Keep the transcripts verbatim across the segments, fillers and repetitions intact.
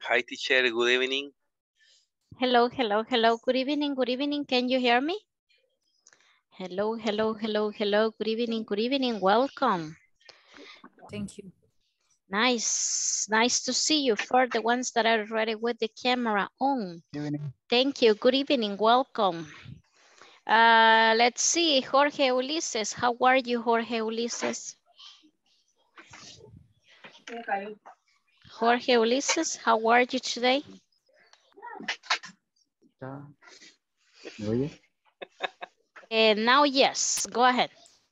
Hi, teacher. Good evening. Hello, hello, hello. Good evening, good evening. Can you hear me? Hello, hello, hello, hello. Good evening, good evening. Welcome. Thank you. Nice, nice to see you. For the ones that are ready with the camera on. Good evening. Thank you. Good evening. Welcome. Uh, let's see. Jorge Ulises. How are you, Jorge Ulises? Jorge Ulises, how are you today? ¿Me oye? And now, yes, go ahead.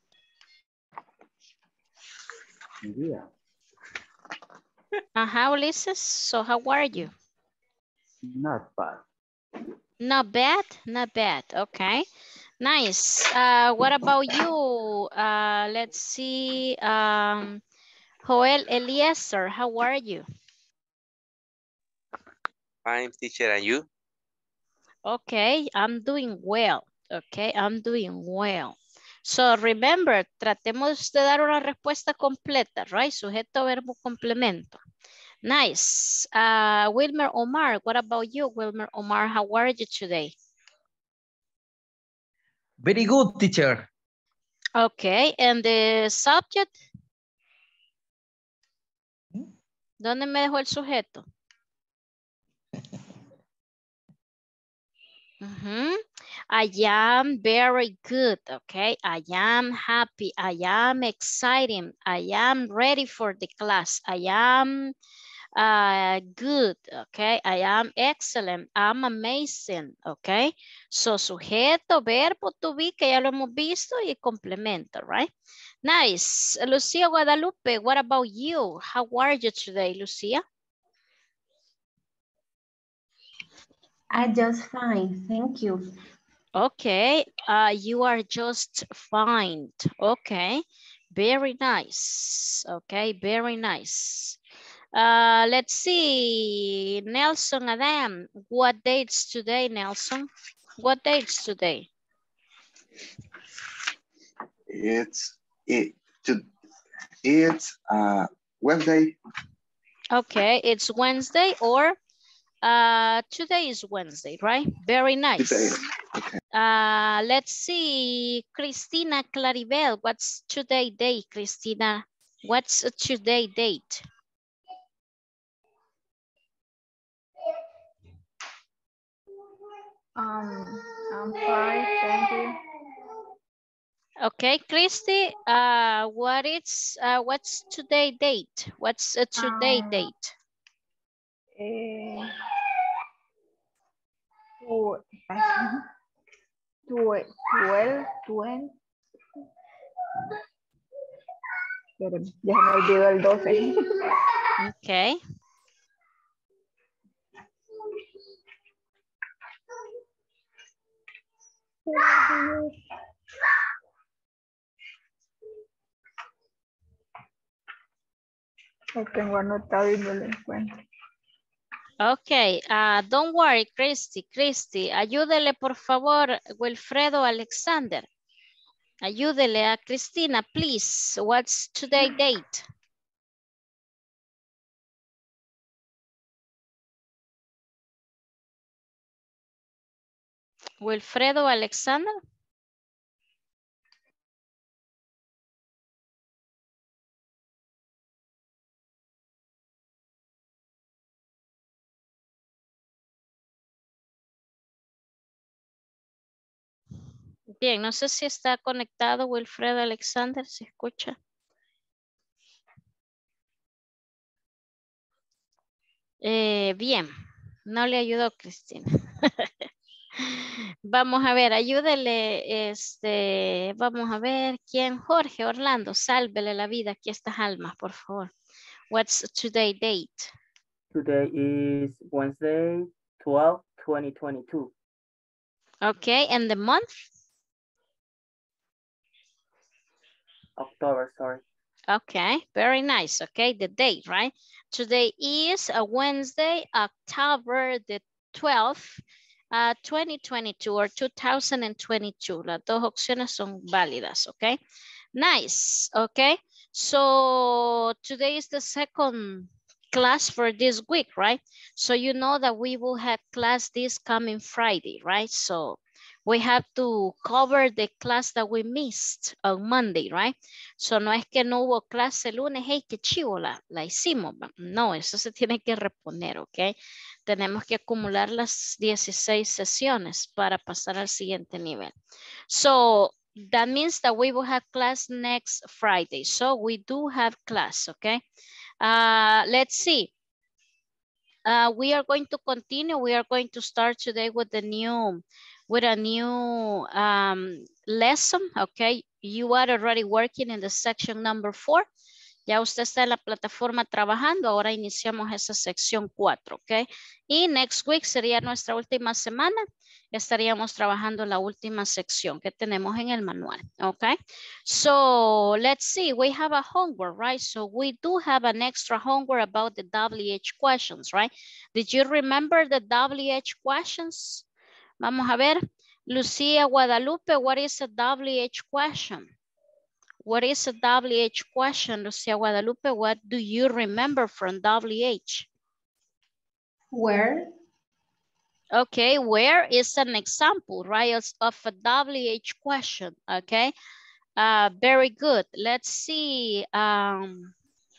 Mi día. Uh-huh, Ulises. So how are you? Not bad. Not bad, not bad. Okay, nice. Uh, what about you? Uh, let's see. Um, Joel Eliezer, how are you? Fine, teacher. And you? Okay, I'm doing well. Okay, I'm doing well. So remember, tratemos de dar una respuesta completa, right? Sujeto, verbo, complemento. Nice. Uh, Wilmer Omar, what about you, Wilmer Omar? How are you today? Very good, teacher. Okay, and the subject? ¿Dónde me dejó el sujeto? Uh-huh. I am very good, okay? I am happy. I am excited. I am ready for the class. I am uh, good, okay? I am excellent. I'm amazing, okay? So, sujeto, verbo, to be, que ya lo hemos visto, y complemento, right? Nice. Lucia Guadalupe, what about you? How are you today, Lucia? I just fine, thank you. Okay, uh, you are just fine. Okay, very nice. Okay, very nice. Uh, let's see, Nelson Adam, what dates today, Nelson? What dates today? It's it to it's uh Wednesday. Okay, it's Wednesday or uh, today is Wednesday, right? Very nice. Today. Okay. Uh, let's see, Christina Claribel, what's today date, Christina? What's a today date? Um, I'm fine, thank you. Okay, Christy, uh, what is, uh, what's today date? What's a today Um, date? eh, tw- tw- twelve, twenty. Espérenme, ya se me olvidó el doce. Okay. Lo tengo anotado y no lo encuentro. Okay, uh, don't worry, Christy, Christy, ayúdele por favor, Wilfredo Alexander. Ayúdele a Cristina, please. What's today date? Wilfredo Alexander. Bien, no sé si está conectado Wilfredo Alexander, ¿se escucha? Eh, bien, no le ayudó Cristina. Vamos a ver, ayúdele, este, vamos a ver, ¿quién? Jorge Orlando, sálvele la vida aquí a estas almas, por favor. What's today date? Today is Wednesday, twelve, twenty twenty-two. Okay, and the month? October, sorry. Okay, very nice. Okay, the date, right? Today is a Wednesday, October the twelfth, uh, twenty twenty-two or two thousand twenty-two. Las dos opciones son válidas, okay? Nice, okay? So today is the second class for this week, right? So you know that we will have class this coming Friday, right? So we have to cover the class that we missed on Monday, right? So no es que no hubo clase el lunes, hey, qué chivo, la, la hicimos. No, eso se tiene que reponer, ¿ok? Tenemos que acumular las dieciséis sesiones para pasar al siguiente nivel. So that means that we will have class next Friday. So we do have class, okay? Uh, let's see. Uh, we are going to continue. We are going to start today with the new, with a new um, lesson, okay? You are already working in the section number four. Ya usted está en la plataforma trabajando. Ahora iniciamos esa sección cuatro, ¿ok? Y next week sería nuestra última semana. Estaríamos trabajando la última sección que tenemos en el manual, ¿ok? So, let's see. We have a homework, right? So, we do have an extra homework about the W H questions, right? Did you remember the W H questions? Vamos a ver. Lucía Guadalupe, what is a W H question? What is a W H question, Lucia Guadalupe? What do you remember from W H? Where? Okay, where is an example, right, of a W H question, okay? Uh, very good. Let's see. Um,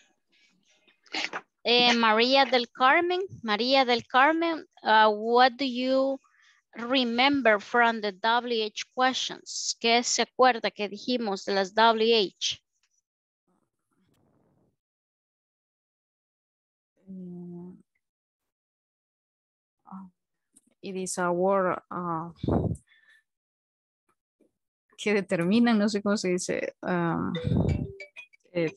eh, Maria del Carmen, Maria del Carmen, uh, what do you remember from the W H questions? ¿Qué se acuerda que dijimos de las W H? Mm, It is a word uh, que determinan, no sé cómo se dice, um, eh,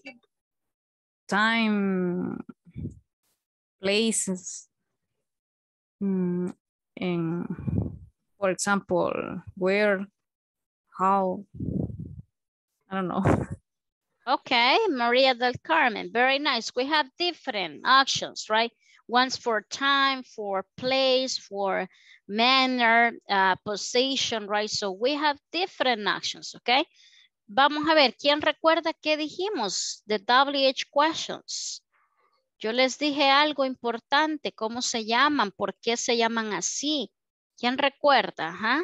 time, places, mm, en, for example, where, how, I don't know. Okay, Maria del Carmen, very nice. We have different actions, right? One's for time, for place, for manner, uh, position, right? So we have different actions, okay? Vamos a ver, ¿quién recuerda qué dijimos de W H questions? Yo les dije algo importante, ¿cómo se llaman? ¿Por qué se llaman así? ¿Quién recuerda? Ajá.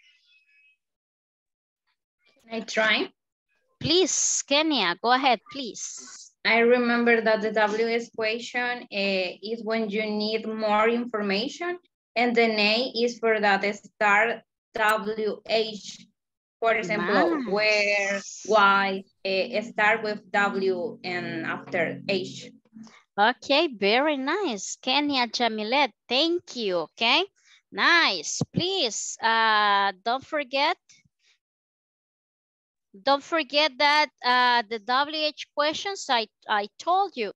Can I try? Please, Kenya, go ahead, please. I remember that the W H question uh, is when you need more information, and the A is for that start W H. For example, Nice. where, why, uh, start with W and after H. Okay, very nice. Kenya Jamilet, thank you, okay? Nice, please, uh, don't forget, don't forget that uh, the W H questions, I, I told you,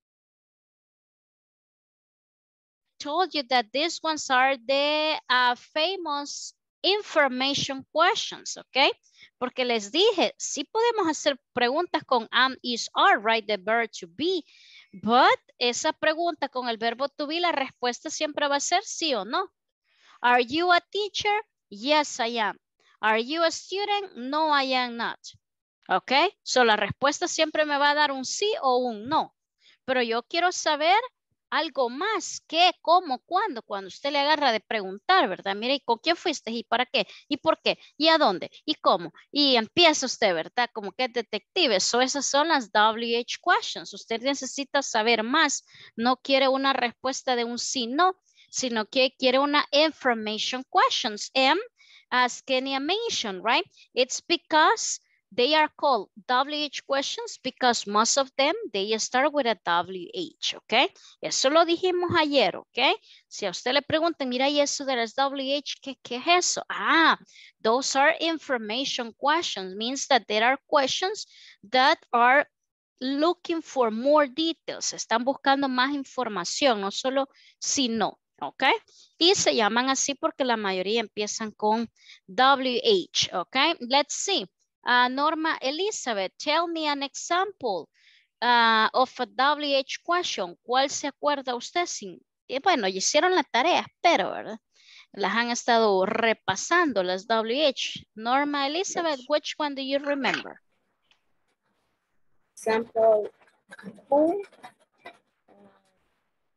told you that these ones are the uh, famous information questions, okay? Porque les dije, sí podemos hacer preguntas con am, is, are, right? The verb to be. But esa pregunta con el verbo to be, la respuesta siempre va a ser sí o no. Are you a teacher? Yes, I am. Are you a student? No, I am not. Okay? So la respuesta siempre me va a dar un sí o un no. Pero yo quiero saber algo más, qué, cómo, cuándo, cuando usted le agarra de preguntar, ¿verdad? Mire, ¿y con quién fuiste? ¿Y para qué? ¿Y por qué? ¿Y a dónde? ¿Y cómo? Y empieza usted, ¿verdad? Como que es detective. So, esas son las W H questions. Usted necesita saber más. No quiere una respuesta de un sí, no, sino que quiere una information questions. And as Kenya mentioned, right? It's because they are called W H questions because most of them, they start with a W H, ¿ok? Eso lo dijimos ayer, ¿ok? Si a usted le preguntan, mira, ¿y eso de las W H, qué, qué es eso? Ah, those are information questions, means that there are questions that are looking for more details. Están buscando más información, no solo si no, ¿ok? Y se llaman así porque la mayoría empiezan con W H, ¿ok? Let's see. Uh, Norma Elizabeth, tell me an example uh, of a W H question. ¿Cuál se acuerda usted? Sin, eh, bueno, hicieron la tarea, pero ¿verdad? Las han estado repasando las W H. Norma Elizabeth, which one do you remember? Example, who,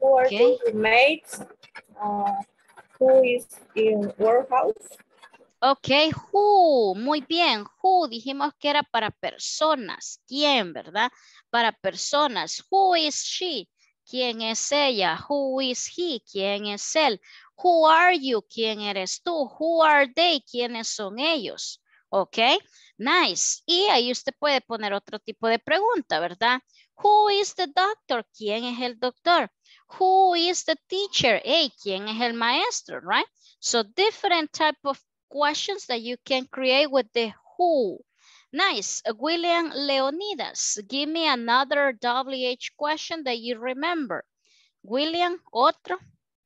Who are Okay. your roommates? Uh, who is in warehouse? Ok, who, muy bien, who, dijimos que era para personas, ¿quién, verdad? Para personas, who is she? ¿Quién es ella? Who is he? ¿Quién es él? Who are you? ¿Quién eres tú? Who are they? ¿Quiénes son ellos? Ok, nice. Y ahí usted puede poner otro tipo de pregunta, ¿verdad? Who is the doctor? ¿Quién es el doctor? Who is the teacher? Hey, ¿quién es el maestro, right? So different type of questions that you can create with the who. Nice. Uh, William Leonidas, give me another W H question that you remember. William, otro.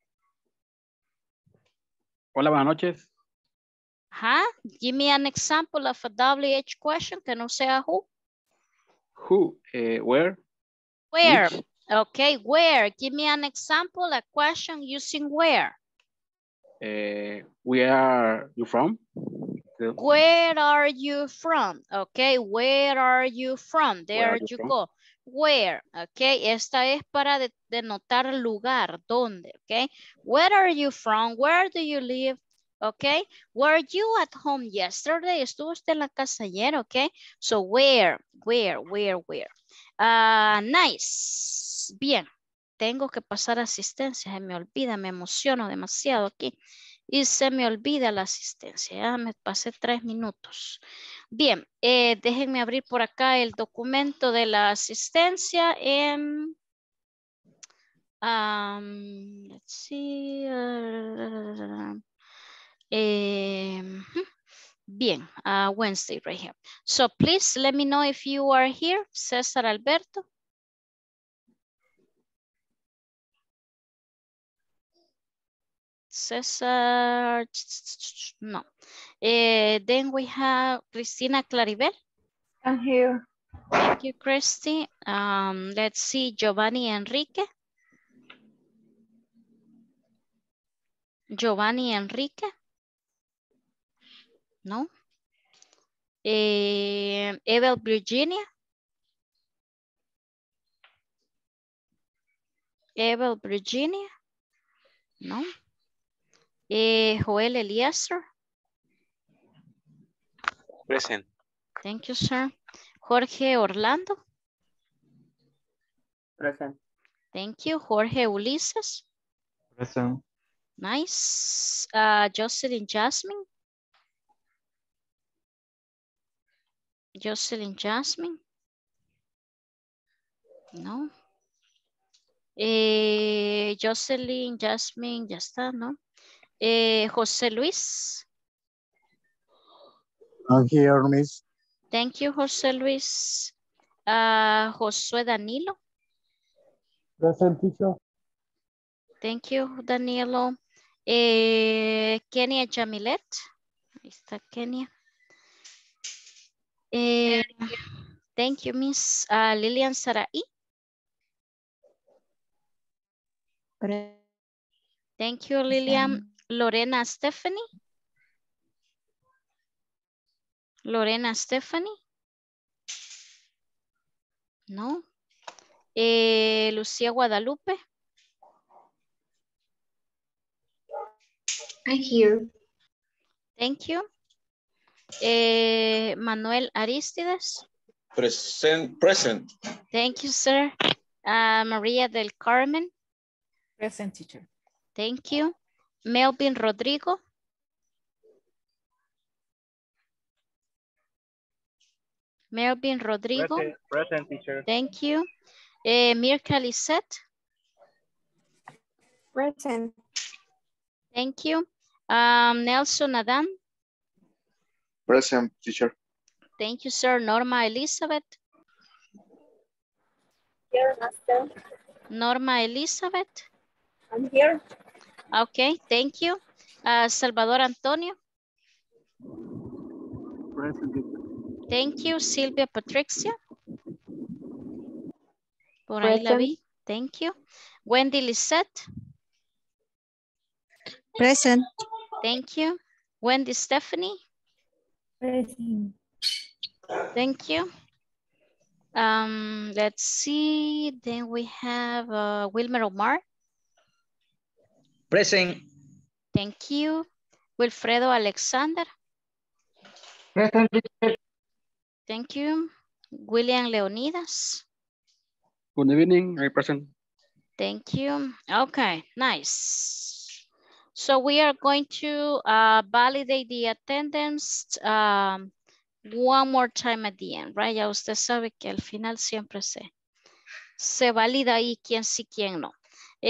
Hola, buenas noches. Huh? Give me an example of a W H question que no sea who. Who, eh, where, Where? which, Okay, where? Give me an example, a question using where. eh, where are you from? The- Where are you from? Okay, where are you from? Where are There you you from? go. Where, okay, esta es para de- denotar lugar, dónde, okay. Where are you from? Where do you live? Okay, were you at home yesterday? ¿Estuvo usted en la casa ayer? Okay, so where, where, where, where. Ah, nice, bien. Tengo que pasar asistencia, se me olvida, me emociono demasiado aquí. Y se me olvida la asistencia, ya me pasé tres minutos. Bien, eh, déjenme abrir por acá el documento de la asistencia. En, um, let's see. Uh, eh, bien, uh, Wednesday right here. So please let me know if you are here. César Alberto. César, no. Uh, then we have Cristina Claribel. I'm here. Thank you, Christy. Um, let's see, Giovanni Enrique. Giovanni Enrique. No. Eh, Evel Virginia. Evel Virginia. No. Eh, Joel Eliezer. Present. Thank you, sir. Jorge Orlando. Present. Thank you. Jorge Ulises. Present. Nice. Uh, Jocelyn Jasmine. Jocelyn Jasmine. No. Eh, Jocelyn Jasmine, ya está, ¿no? Eh, José Luis. I'm here, Miss. Thank you, José Luis. Uh, Josué Danilo. Present, teacher. Thank you, Danilo. Eh, Kenia Jamilet. Ahí está Kenia. Eh, thank you, Miss uh, Lilian Sarai. Thank you, Lilian. Lorena Stephanie. Lorena Stephanie. No. Eh, Lucía Guadalupe. I'm here. Thank you. Eh, Manuel Aristides. Present, present. Thank you, sir. Uh, Maria del Carmen. Present, teacher. Thank you. Melvin Rodrigo. Melvin Rodrigo. Present, present, teacher. Thank you. Eh, Mirka Lisette. Present. Thank you. Um, Nelson Adan. Present, teacher. Thank you, sir. Norma Elizabeth. Here, master. Norma Elizabeth. I'm here. Okay, thank you. Uh, Salvador Antonio. Present, teacher. Thank you. Silvia Patricia. Por ahí la vi. Thank you. Wendy Lisette. Present. Thank you. Wendy Stephanie. Present. Thank you. Um, let's see. Then we have uh, Wilmer Omar. Present. Thank you. Wilfredo Alexander. Present. Thank you. William Leonidas. Good evening, I present. Thank you. Okay, nice. So we are going to uh, validate the attendance um, one more time at the end, right? Ya usted sabe que al final siempre se, se valida ahí quién sí, quién no.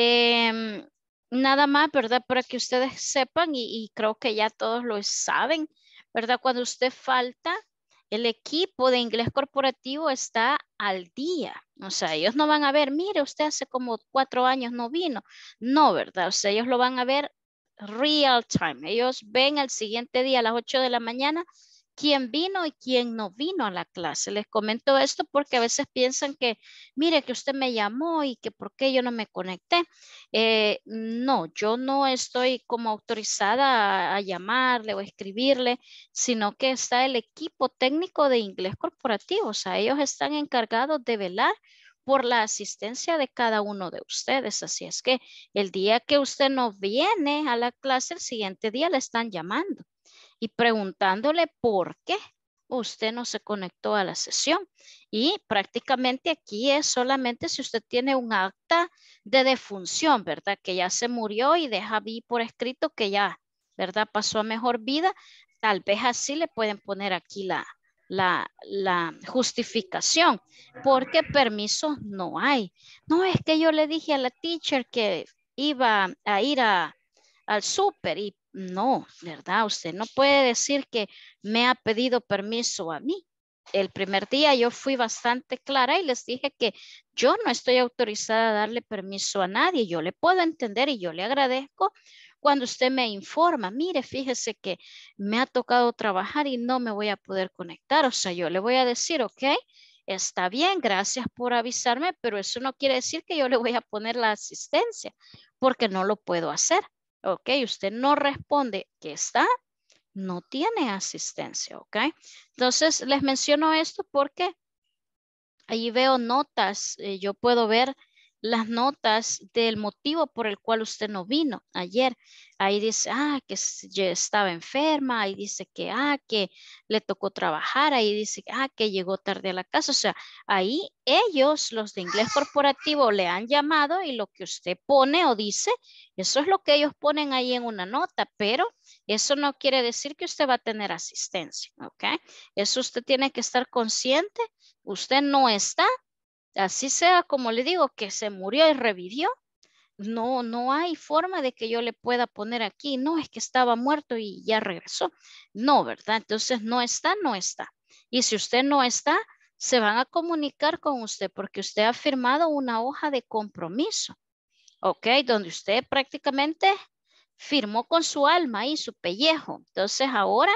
Eh, nada más, ¿verdad? Para que ustedes sepan y, y creo que ya todos lo saben, ¿verdad? Cuando usted falta, el equipo de inglés corporativo está al día. O sea, ellos no van a ver, mire, usted hace como cuatro años no vino. No, ¿verdad? O sea, ellos lo van a ver real time. Ellos ven al siguiente día a las ocho de la mañana quién vino y quién no vino a la clase. Les comento esto porque a veces piensan que, mire, que usted me llamó y que por qué yo no me conecté. Eh, no, yo no estoy como autorizada a, a llamarle o a escribirle, sino que está el equipo técnico de inglés corporativo. O sea, ellos están encargados de velar por la asistencia de cada uno de ustedes. Así es que el día que usted no viene a la clase, el siguiente día le están llamando y preguntándole por qué usted no se conectó a la sesión. Y prácticamente aquí es solamente si usted tiene un acta de defunción, ¿verdad? Que ya se murió y deja ahí por escrito que ya, ¿verdad? Pasó a mejor vida. Tal vez así le pueden poner aquí la, la, la justificación, porque permisos no hay. No, es que yo le dije a la teacher que iba a ir a, al súper y no, ¿verdad? Usted no puede decir que me ha pedido permiso a mí. El primer día yo fui bastante clara y les dije que yo no estoy autorizada a darle permiso a nadie. Yo le puedo entender y yo le agradezco cuando usted me informa, mire, fíjese que me ha tocado trabajar y no me voy a poder conectar. O sea, yo le voy a decir, ok, está bien, gracias por avisarme, pero eso no quiere decir que yo le voy a poner la asistencia porque no lo puedo hacer. Ok, usted no responde que está, no tiene asistencia, ok. Entonces les menciono esto porque ahí veo notas, eh, yo puedo ver las notas del motivo por el cual usted no vino ayer. Ahí dice, ah, que ya estaba enferma, ahí dice que, ah, que le tocó trabajar, ahí dice, ah, que llegó tarde a la casa. O sea, ahí ellos, los de inglés corporativo, le han llamado y lo que usted pone o dice, eso es lo que ellos ponen ahí en una nota, pero eso no quiere decir que usted va a tener asistencia, ¿ok? Eso usted tiene que estar consciente. Usted no está, así sea como le digo, que se murió y revivió. No, no hay forma de que yo le pueda poner aquí, no, es que estaba muerto y ya regresó. No, ¿verdad? Entonces no está, no está. Y si usted no está, se van a comunicar con usted porque usted ha firmado una hoja de compromiso, ¿ok? Donde usted prácticamente firmó con su alma y su pellejo. Entonces ahora,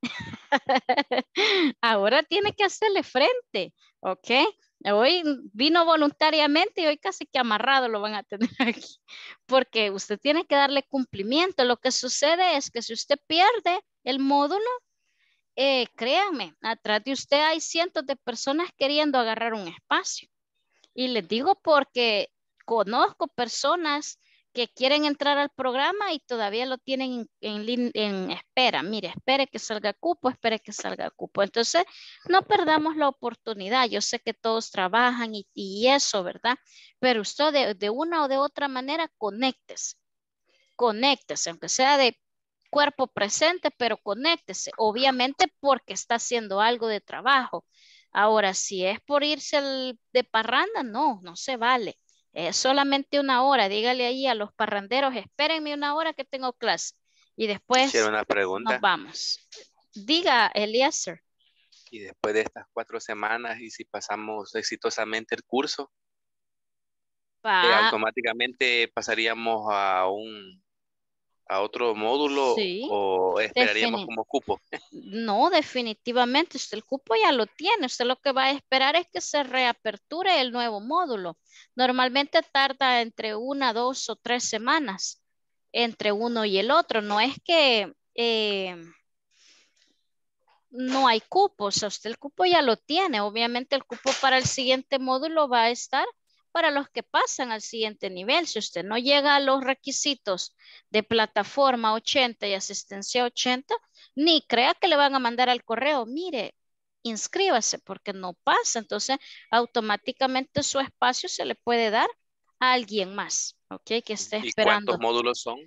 ahora tiene que hacerle frente, ¿ok? Hoy vino voluntariamente y hoy casi que amarrado lo van a tener aquí, porque usted tiene que darle cumplimiento. Lo que sucede es que si usted pierde el módulo, eh, créanme, atrás de usted hay cientos de personas queriendo agarrar un espacio. Y les digo porque conozco personas que quieren entrar al programa y todavía lo tienen en, en, en espera. Mire, espere que salga cupo, espere que salga cupo. Entonces, no perdamos la oportunidad. Yo sé que todos trabajan y, y eso, ¿verdad? Pero usted de, de una o de otra manera, conéctese. Conéctese, aunque sea de cuerpo presente, pero conéctese. Obviamente porque está haciendo algo de trabajo. Ahora, si es por irse el, de parranda, no, no se vale. Es solamente una hora. Dígale ahí a los parranderos, espérenme una hora que tengo clase. Y después Hicieron una pregunta. nos vamos. Diga, Eliezer. Y después de estas cuatro semanas, y si pasamos exitosamente el curso, Pa eh, automáticamente pasaríamos a un a otro módulo sí, o esperaríamos defini- como cupo. No, definitivamente, usted el cupo ya lo tiene. Usted lo que va a esperar es que se reaperture el nuevo módulo. Normalmente tarda entre una, dos o tres semanas entre uno y el otro. No es que eh, no hay cupo, o sea, usted el cupo ya lo tiene. Obviamente el cupo para el siguiente módulo va a estar para los que pasan al siguiente nivel. Si usted no llega a los requisitos de plataforma ochenta y asistencia ochenta, ni crea que le van a mandar al correo, mire, inscríbase porque no pasa. Entonces, automáticamente su espacio se le puede dar a alguien más, ¿ok? Que esté ¿Y esperando. cuántos módulos son?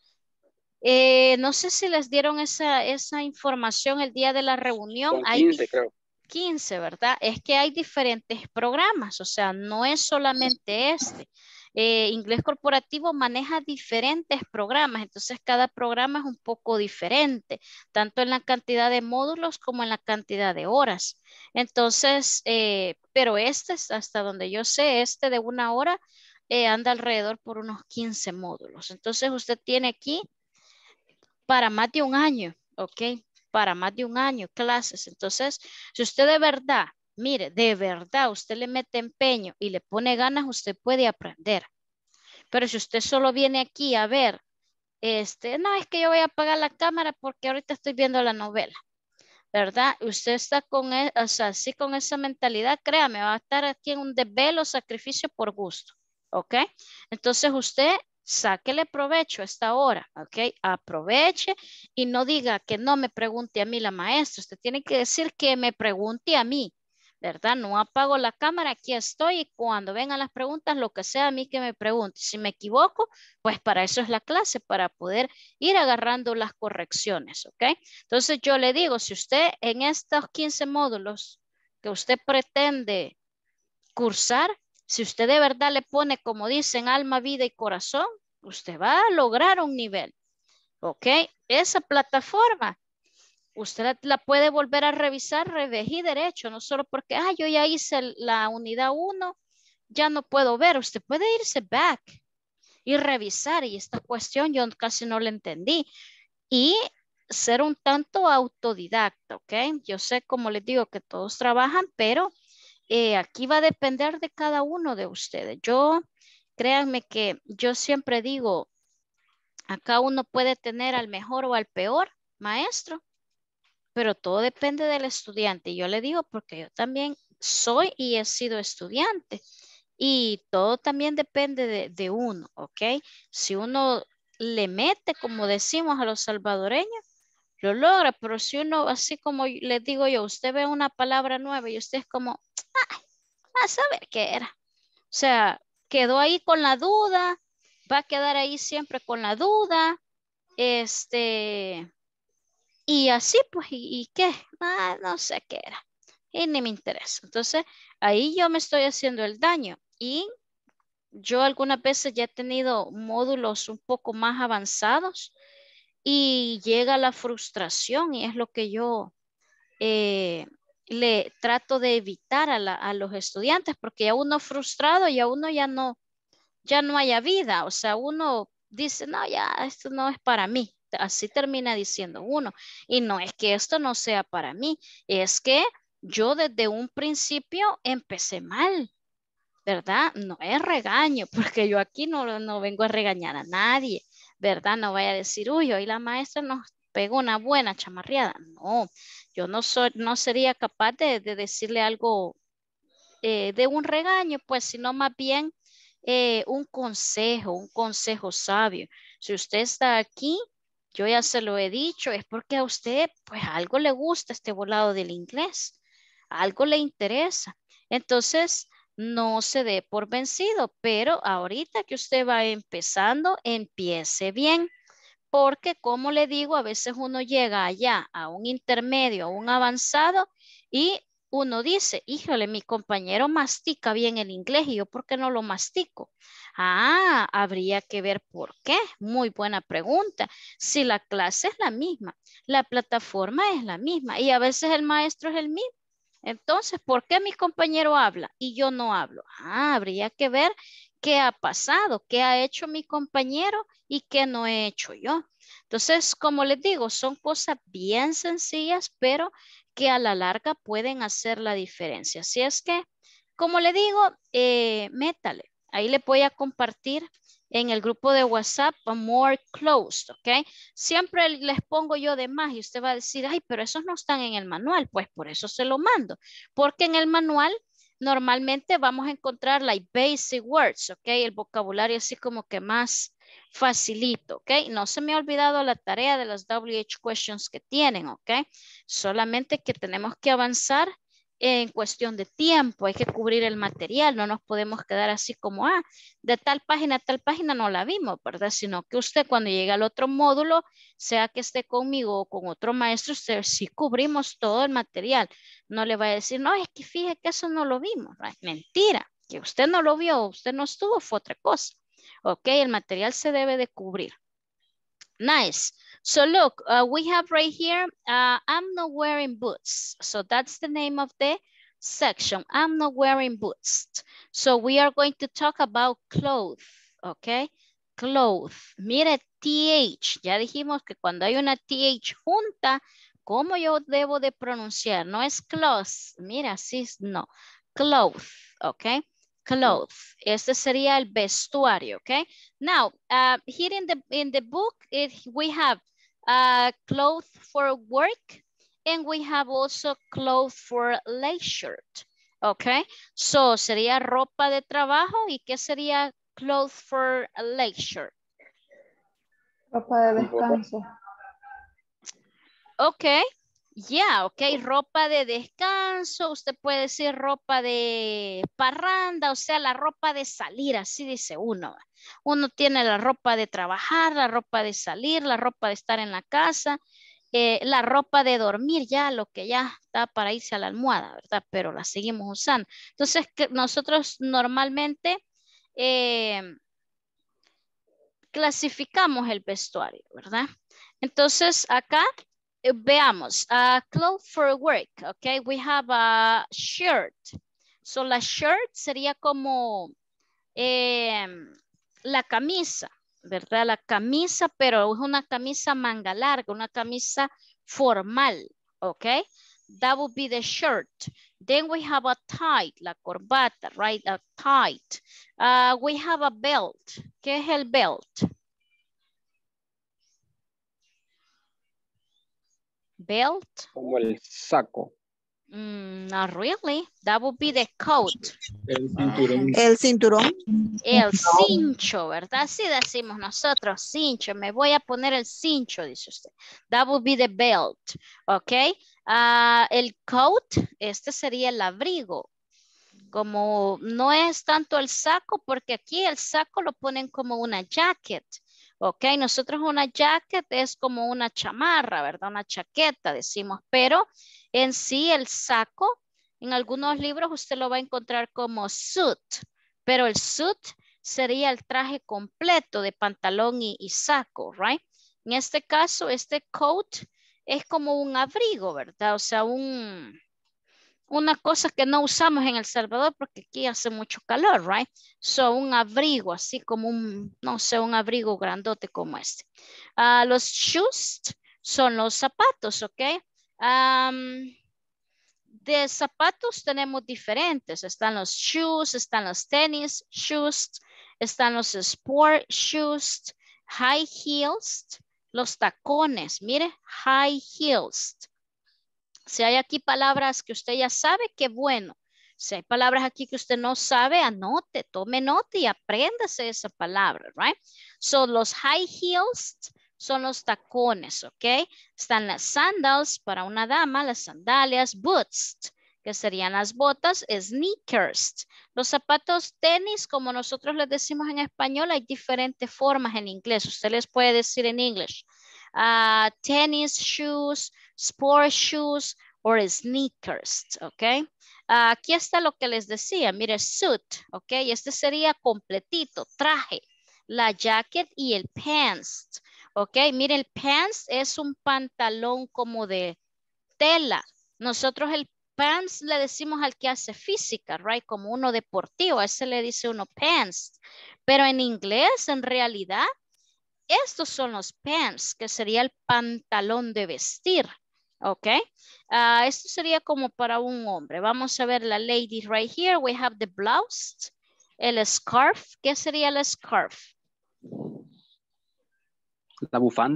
Eh, no sé si les dieron esa, esa información el día de la reunión. Son Hay quince, dif- creo. quince, ¿verdad? Es que hay diferentes programas, o sea, no es solamente este. Eh, Inglés Corporativo maneja diferentes programas, entonces cada programa es un poco diferente, tanto en la cantidad de módulos como en la cantidad de horas. Entonces, eh, pero este, es hasta donde yo sé, este de una hora eh, anda alrededor por unos quince módulos. Entonces, usted tiene aquí para más de un año, ¿ok? Para más de un año clases. Entonces, si usted de verdad, mire, de verdad, usted le mete empeño y le pone ganas, usted puede aprender. Pero si usted solo viene aquí a ver, este, no, es que yo voy a apagar la cámara porque ahorita estoy viendo la novela, ¿verdad? Usted está con, e- o sea, así con esa mentalidad, créame, va a estar aquí en un desvelo, sacrificio por gusto, ¿ok? Entonces usted sáquele provecho a esta hora, ¿ok? Aproveche y no diga que no me pregunte a mí la maestra. Usted tiene que decir que me pregunte a mí, ¿verdad? No apago la cámara, aquí estoy y cuando vengan las preguntas, lo que sea a mí que me pregunte. Si me equivoco, pues para eso es la clase, para poder ir agarrando las correcciones, ¿ok? Entonces yo le digo, si usted en estos quince módulos que usted pretende cursar, si usted de verdad le pone, como dicen, alma, vida y corazón, usted va a lograr un nivel, ¿ok? Esa plataforma, usted la, la puede volver a revisar, revés y derecho, no solo porque, ah, yo ya hice la unidad uno, ya no puedo ver. Usted puede irse back y revisar, y esta cuestión yo casi no la entendí. Y ser un tanto autodidacta, ¿ok? Yo sé, como les digo, que todos trabajan, pero eh, aquí va a depender de cada uno de ustedes. Yo, créanme que yo siempre digo, acá uno puede tener al mejor o al peor maestro, pero todo depende del estudiante. Y yo le digo porque yo también soy y he sido estudiante. Y todo también depende de, de uno, ¿ok? Si uno le mete, como decimos a los salvadoreños, lo logra, pero si uno, así como les digo yo, usted ve una palabra nueva y usted es como, "Ay, a saber qué era". O sea, quedó ahí con la duda, va a quedar ahí siempre con la duda, este, y así pues, ¿y, y qué? Ah, no sé qué era, y ni me interesa. Entonces, ahí yo me estoy haciendo el daño, y yo algunas veces ya he tenido módulos un poco más avanzados, y llega la frustración, y es lo que yo eh, le trato de evitar a, la- a los estudiantes, porque ya uno frustrado, ya uno ya no, ya no haya vida, o sea, uno dice, no, ya esto no es para mí, así termina diciendo uno, y no es que esto no sea para mí, es que yo desde un principio empecé mal, ¿verdad? No es regaño, porque yo aquí no, no vengo a regañar a nadie, ¿verdad? No vaya a decir, uy, hoy la maestra nos pegó una buena chamarreada. No, yo no soy, no sería capaz de, de decirle algo eh, de un regaño, pues, sino más bien eh, un consejo, un consejo sabio. Si usted está aquí, yo ya se lo he dicho, es porque a usted, pues, algo le gusta este volado del inglés, algo le interesa. Entonces, no se dé por vencido, pero ahorita que usted va empezando, empiece bien. Porque, como le digo, a veces uno llega allá a un intermedio, a un avanzado, y uno dice, híjole, mi compañero mastica bien el inglés y yo, ¿por qué no lo mastico? Ah, habría que ver por qué. Muy buena pregunta. Si la clase es la misma, la plataforma es la misma y a veces el maestro es el mismo. Entonces, ¿por qué mi compañero habla y yo no hablo? Ah, habría que ver qué ha pasado, qué ha hecho mi compañero y qué no he hecho yo. Entonces, como les digo, son cosas bien sencillas, pero que a la larga pueden hacer la diferencia. Así es que, como le digo, eh, métale. Ahí le voy a compartir en el grupo de WhatsApp a More Closed, ¿ok? Siempre les pongo yo de más y usted va a decir, ay, pero esos no están en el manual. Pues por eso se lo mando, porque en el manual normalmente vamos a encontrar like basic words, ok, el vocabulario así como que más facilito, ok, no se me ha olvidado la tarea de las W H questions que tienen, ok, solamente que tenemos que avanzar en cuestión de tiempo, hay que cubrir el material, no nos podemos quedar así como, ah, de tal página a tal página no la vimos, ¿verdad? Sino que usted cuando llegue al otro módulo, sea que esté conmigo o con otro maestro, usted sí cubrimos todo el material. No le va a decir, no, es que fíjese que eso no lo vimos, right? Mentira, que usted no lo vio, usted no estuvo, fue otra cosa. Ok, el material se debe de cubrir. Nice. So look, uh, we have right here, uh, I'm not wearing boots. So that's the name of the section. I'm not wearing boots. So we are going to talk about clothes, okay? Clothes. Mire, T H. Ya dijimos que cuando hay una T H junta, ¿cómo yo debo de pronunciar? No es clothes. Mira, así no. Clothes, okay? Clothes. Este sería el vestuario, okay? Now, uh, here in the, in the book, it, we have uh, clothes for work and we have also clothes for leisure, okay? So, sería ropa de trabajo y ¿qué sería clothes for leisure? Ropa de descanso. Okay. Ya, yeah, ok, ropa de descanso, usted puede decir ropa de parranda, o sea, la ropa de salir, así dice uno. Uno tiene la ropa de trabajar, la ropa de salir, la ropa de estar en la casa, eh, la ropa de dormir, ya lo que ya está para irse a la almohada, ¿verdad? Pero la seguimos usando. Entonces, que nosotros normalmente eh, clasificamos el vestuario, ¿verdad? Entonces, acá... Veamos, uh, clothes for work, okay, we have a shirt. So la shirt sería como eh, la camisa, ¿verdad? La camisa, pero es una camisa manga larga, una camisa formal, okay? That would be the shirt. Then we have a tie, la corbata, right? A tie. Uh, we have a belt. ¿Qué es el belt? Belt? Como el saco. Mm, not really. That would be the coat. El cinturón. El cinturón. El cincho, ¿verdad? Sí decimos nosotros, cincho. Me voy a poner el cincho, dice usted. That would be the belt. ¿Ok? Uh, el coat, este sería el abrigo. Como no es tanto el saco, porque aquí el saco lo ponen como una jacket. Ok, nosotros una jacket es como una chamarra, ¿verdad? Una chaqueta, decimos, pero en sí el saco, en algunos libros usted lo va a encontrar como suit, pero el suit sería el traje completo de pantalón y, y saco, right? En este caso, este coat es como un abrigo, ¿verdad? O sea, un... una cosa que no usamos en El Salvador porque aquí hace mucho calor, right? So, un abrigo, así como un, no sé, un abrigo grandote como este. Uh, los shoes son los zapatos, ¿ok? Um, de zapatos tenemos diferentes. Están los shoes, están los tenis shoes, están los sport shoes, high heels, los tacones, mire, high heels. Si hay aquí palabras que usted ya sabe, qué bueno. Si hay palabras aquí que usted no sabe, anote, tome nota y apréndase esa palabra, right? So, los high heels son los tacones, ¿ok? Están las sandals para una dama, las sandalias, boots, que serían las botas, sneakers. Los zapatos tenis, como nosotros les decimos en español, hay diferentes formas en inglés. Usted les puede decir en inglés. Uh, tennis shoes, sport shoes or sneakers, ¿ok? Uh, aquí está lo que les decía, mire, suit, ¿ok? Este sería completito, traje, la jacket y el pants, ¿ok? Mire, el pants es un pantalón como de tela. Nosotros el pants le decimos al que hace física, right? Como uno deportivo, a ese le dice uno pants. Pero en inglés, en realidad, estos son los pants, que sería el pantalón de vestir, ¿ok? Uh, esto sería como para un hombre. Vamos a ver la lady right here. We have the blouse, el scarf. ¿Qué sería el scarf? La bufanda.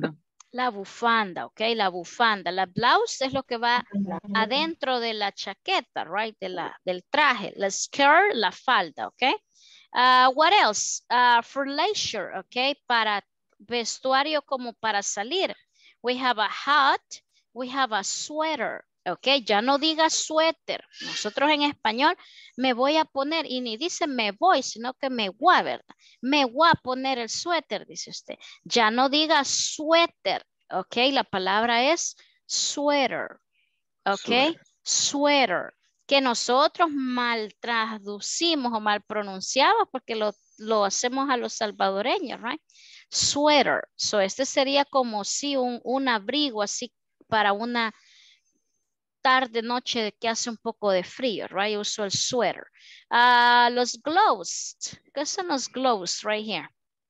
La bufanda, ok, la bufanda. La blouse es lo que va adentro de la chaqueta, right, de la, del traje. La skirt, la falda, ok. Uh, what else? Uh, for leisure, ok, para vestuario como para salir. We have a hat, we have a sweater, ok. Ya no diga suéter. Nosotros en español me voy a poner, y ni dice me voy, sino que me voy, ¿verdad? Me voy a poner el suéter, dice usted. Ya no diga suéter, ok. La palabra es sweater, ok. Sweater. Sweater. Que nosotros mal traducimos o mal pronunciamos porque lo, lo hacemos a los salvadoreños, right? Sweater. So este sería como si un, un abrigo así para una tarde, noche que hace un poco de frío, right? Uso el sweater. Uh, los gloves. ¿Qué son los gloves right here?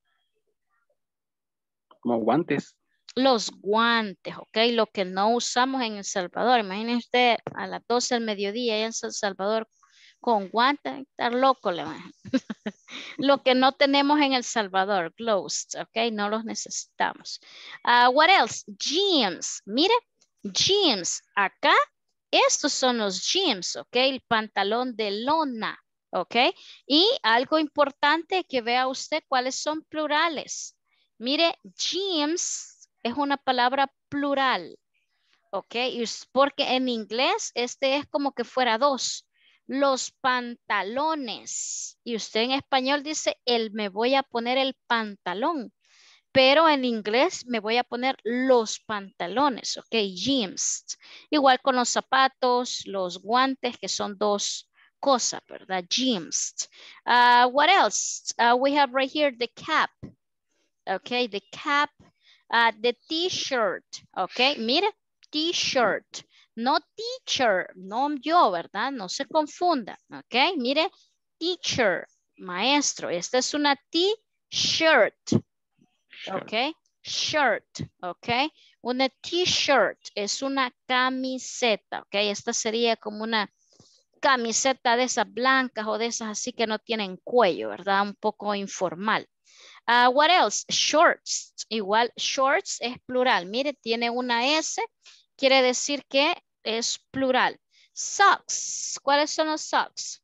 Como guantes. Los guantes, ok, lo que no usamos en El Salvador. Imagínese usted a las doce del mediodía en El Salvador con guantes, estar loco le va. Lo que no tenemos en El Salvador, gloves, ok, no los necesitamos. Uh, what else? Jeans, mire, jeans, acá, estos son los jeans, ok, el pantalón de lona, ok, y algo importante que vea usted cuáles son plurales. Mire, jeans es una palabra plural, ¿ok? Porque en inglés este es como que fuera dos. Los pantalones. Y usted en español dice, el me voy a poner el pantalón. Pero en inglés me voy a poner los pantalones, ¿ok? Jeans. Igual con los zapatos, los guantes, que son dos cosas, ¿verdad? Jeans. Uh, what else? Uh, we have right here the cap. Okay, the cap. Uh, the t-shirt, ok, mire, t-shirt, no teacher, no yo, ¿verdad? No se confunda, ok, mire, teacher, maestro, esta es una t-shirt, ok, shirt, ok, una t-shirt es una camiseta, ok, esta sería como una camiseta de esas blancas o de esas así que no tienen cuello, ¿verdad? Un poco informal. Uh, what else? Shorts. Igual, shorts es plural. Mire, tiene una S. Quiere decir que es plural. Socks. ¿Cuáles son los socks?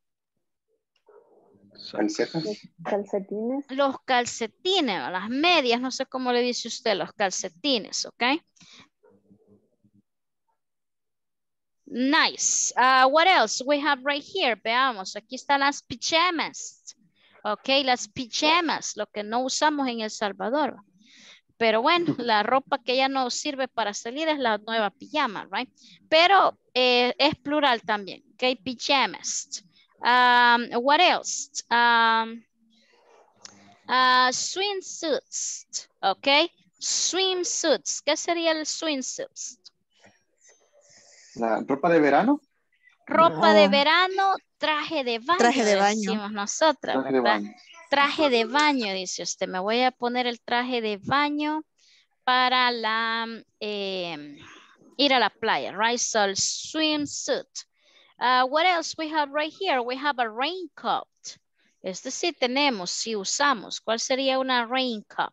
Calcetines. Calcetines. Los calcetines, las medias, no sé cómo le dice usted, los calcetines, ¿ok? Nice. Uh, what else we have right here? Veamos, aquí están las pijamas. Ok, las pijamas, lo que no usamos en El Salvador. Pero bueno, la ropa que ya no sirve para salir es la nueva pijama, right? Pero eh, es plural también, ok, pijamas. Um, what else? Um, uh, swimsuits, ok, swimsuits. ¿Qué sería el swimsuits? ¿La ropa de verano? Ropa de verano, traje de baño. Traje de baño. Decimos nosotros. Traje de baño. Traje de baño, dice usted. Me voy a poner el traje de baño para la eh, ir a la playa, right? So el swimsuit. Uh, what else we have right here? We have a raincoat. Este sí tenemos, sí usamos. ¿Cuál sería una raincoat?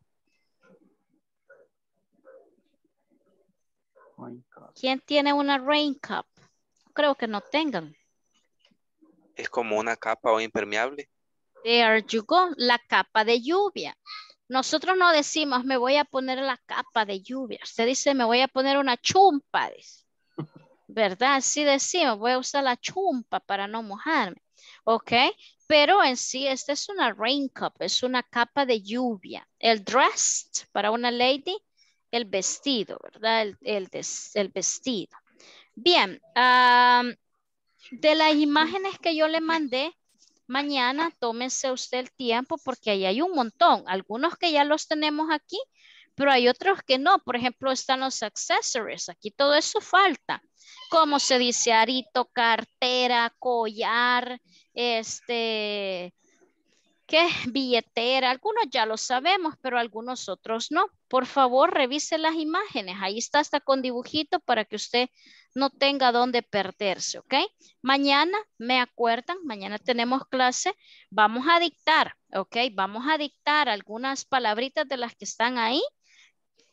¿Quién tiene una raincoat? Creo que no tengan. Es como una capa o impermeable. There you go, la capa de lluvia. Nosotros no decimos, me voy a poner la capa de lluvia. Usted dice, me voy a poner una chumpa. ¿Verdad? Sí decimos, voy a usar la chumpa para no mojarme. Ok, pero en sí, esta es una raincoat, es una capa de lluvia. El dress, para una lady, el vestido, ¿verdad? El, el, des, el vestido. Bien, um, de las imágenes que yo le mandé, mañana tómese usted el tiempo porque ahí hay un montón. Algunos que ya los tenemos aquí, pero hay otros que no. Por ejemplo, están los accessories. Aquí todo eso falta. Como se dice, arito, cartera, collar, este, ¿qué? Billetera. Algunos ya lo sabemos, pero algunos otros no. Por favor, revise las imágenes. Ahí está hasta con dibujito para que usted no tenga dónde perderse, ¿ok? Mañana, me acuerdan, mañana tenemos clase, vamos a dictar, ¿ok? Vamos a dictar algunas palabritas de las que están ahí.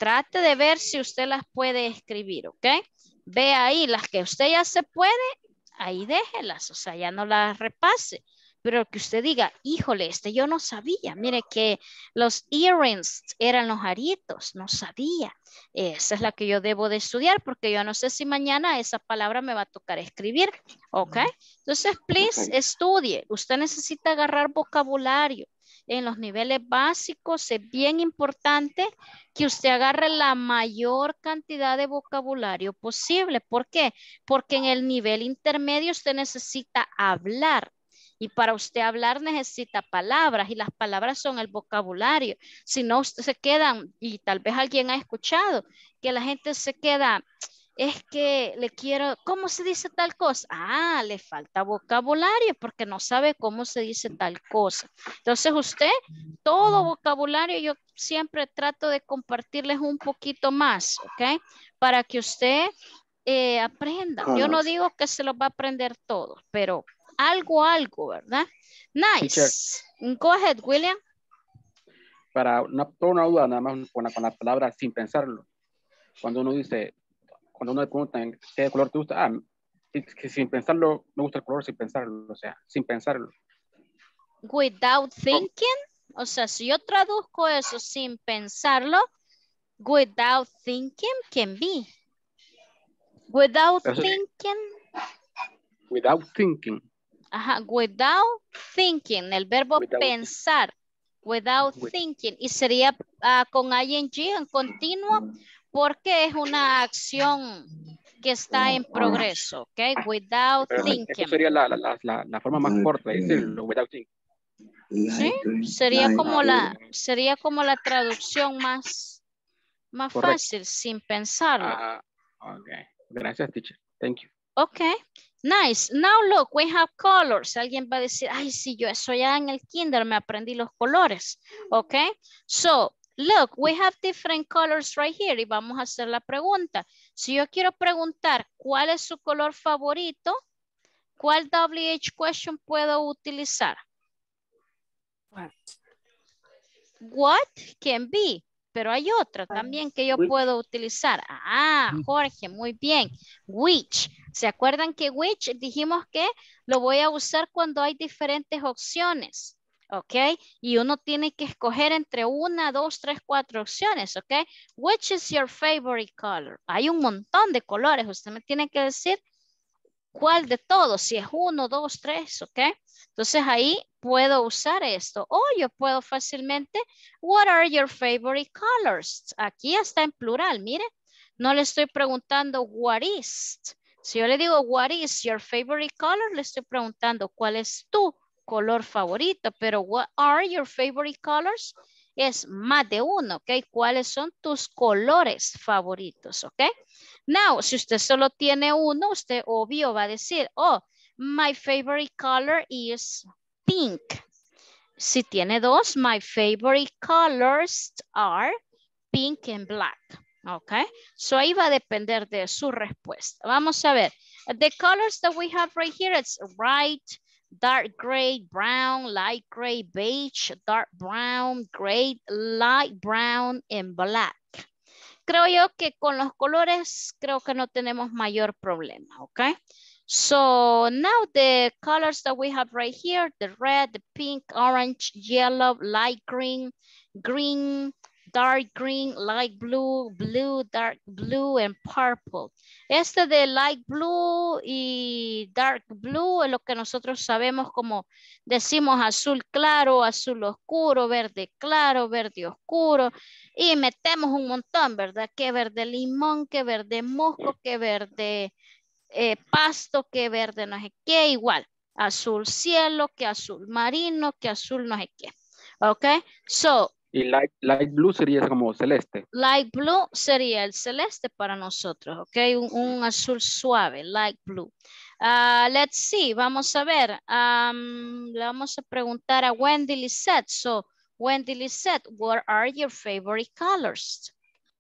trate de ver si usted las puede escribir, ¿ok? Ve ahí las que usted ya se puede, ahí déjelas, o sea, ya no las repase. Pero que usted diga, híjole, este yo no sabía. Mire que los earrings eran los aritos, no sabía. Esa es la que yo debo de estudiar porque yo no sé si mañana esa palabra me va a tocar escribir. ¿Ok? Entonces, please, okay. Estudie. Usted necesita agarrar vocabulario. En los niveles básicos es bien importante que usted agarre la mayor cantidad de vocabulario posible. ¿Por qué? Porque en el nivel intermedio usted necesita hablar. Y para usted hablar necesita palabras y las palabras son el vocabulario. Si no, usted se quedan, y tal vez alguien ha escuchado, que la gente se queda, es que le quiero, ¿cómo se dice tal cosa? Ah, le falta vocabulario porque no sabe cómo se dice tal cosa. Entonces usted, todo vocabulario yo siempre trato de compartirles un poquito más, ¿ok? Para que usted eh, aprenda. Yo no digo que se los va a aprender todo, pero algo, algo, ¿verdad? Nice. Teacher. Go ahead, William. Para una, toda una duda, nada más con la, con la palabra sin pensarlo. Cuando uno dice, cuando uno le pregunta qué color te gusta, ah, que sin pensarlo, me gusta el color sin pensarlo, o sea, sin pensarlo. Without thinking, o sea, si yo traduzco eso sin pensarlo, without thinking can be. Without Eso, thinking. Without thinking. Ajá, without thinking, el verbo without pensar, without with. thinking, y sería uh, con ing en continuo, porque es una acción que está en progreso, ¿ok? Without Pero thinking. Eso sería la, la, la, la forma más corta de decirlo, without thinking. Sí, sería como la, sería como la traducción más, más fácil, sin pensarlo. Uh, ok, gracias, teacher. Thank you. Okay, nice. Now look, we have colors. Alguien va a decir, ay, sí, yo eso ya en el kinder me aprendí los colores. Okay, so look, we have different colors right here. Y vamos a hacer la pregunta. Si yo quiero preguntar cuál es su color favorito, ¿cuál W H question puedo utilizar? What? What can be. Pero hay otra también que yo Which. puedo utilizar. Ah, Jorge, muy bien. Which. ¿Se acuerdan que which dijimos que lo voy a usar cuando hay diferentes opciones? ¿Ok? Y uno tiene que escoger entre una, dos, tres, cuatro opciones. ¿Ok? Which is your favorite color? Hay un montón de colores. Usted me tiene que decir cuál de todos. Si es uno, dos, tres. ¿Ok? Entonces ahí puedo usar esto. O yo puedo fácilmente, what are your favorite colors? Aquí está en plural, mire. No le estoy preguntando what is. Si yo le digo what is your favorite color, le estoy preguntando cuál es tu color favorito. Pero what are your favorite colors? Es más de uno, ¿ok? ¿Cuáles son tus colores favoritos, ok? Now, si usted solo tiene uno, usted obvio va a decir, oh, my favorite color is pink. Si tiene dos, my favorite colors are pink and black. Okay, so ahí va a depender de su respuesta. Vamos a ver. The colors that we have right here, it's white, dark gray, brown, light gray, beige, dark brown, gray, light brown, and black. Creo yo que con los colores creo que no tenemos mayor problema, okay? So now the colors that we have right here, the red, the pink, orange, yellow, light green, green, dark green, light blue, blue, dark blue, and purple. Este de light blue y dark blue es lo que nosotros sabemos como decimos azul claro, azul oscuro, verde claro, verde oscuro. Y metemos un montón, ¿verdad? Que verde limón, que verde musgo, que verde eh, pasto, que verde no sé qué, igual. Azul cielo, que azul marino, que azul no sé qué. Ok, so. Y light, light blue sería como celeste. Light blue sería el celeste para nosotros, ok, un, un azul suave, light blue. Uh, let's see, vamos a ver. Um, le vamos a preguntar a Wendy Lisette. So, Wendy Lisette, what are your favorite colors?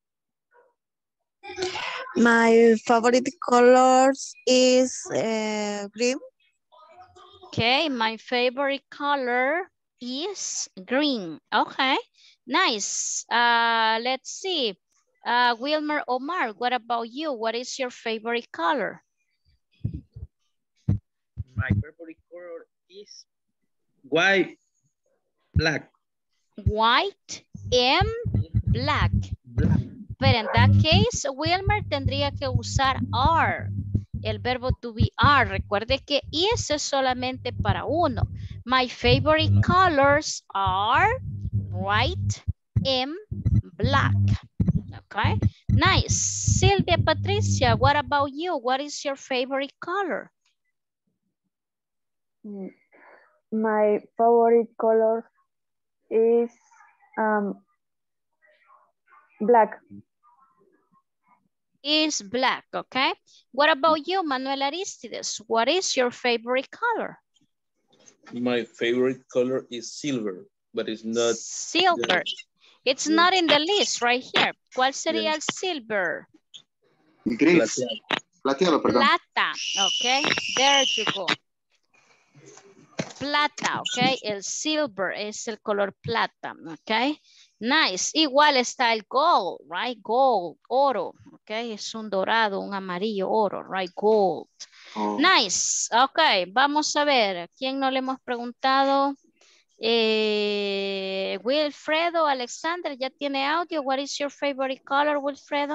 My favorite colors is uh, green. Okay, my favorite color is green. Okay, nice. Uh, let's see. Uh, Wilmer Omar, what about you? What is your favorite color? My favorite color is white, black. White and black. Black. Pero en that case, Wilmer tendría que usar are. El verbo to be are. Recuerde que is es solamente para uno. My favorite colors are white and black. Okay, nice. Sylvia Patricia, what about you? What is your favorite color? My favorite color is um, black. Is black, okay? What about you, Manuel Aristides? What is your favorite color? My favorite color is silver, but it's not. Silver. It's not in the list right here. ¿Cuál sería el silver? Gris. Plateado, perdón. Plata, okay? There you go. Plata, okay? El silver es el color plata, okay? Nice. Igual está el gold, right? Gold, oro, okay? Es un dorado, un amarillo oro, right? Gold. Oh. Nice. Okay, vamos a ver. ¿A quién no le hemos preguntado? Eh, Wilfredo, Alexander, ¿ya tiene audio? What is your favorite color, Wilfredo?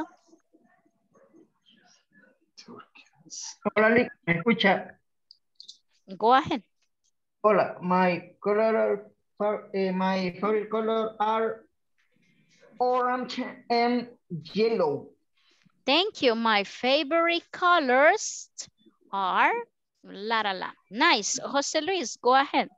Hola, Lick, ¿me escucha? Go ahead. Hola, my color, uh, my favorite color are orange and yellow. Thank you. My favorite colors are la la la. Nice. Jose Luis, go ahead.